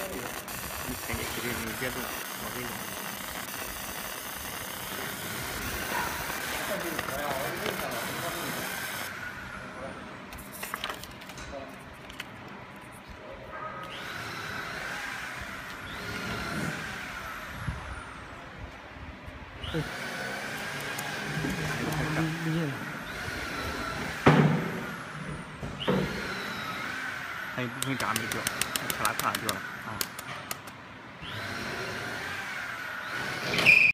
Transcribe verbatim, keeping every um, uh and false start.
你看你这个你别动，我给你。嗯。理解了。还有部分渣没掉，卡拉卡掉了。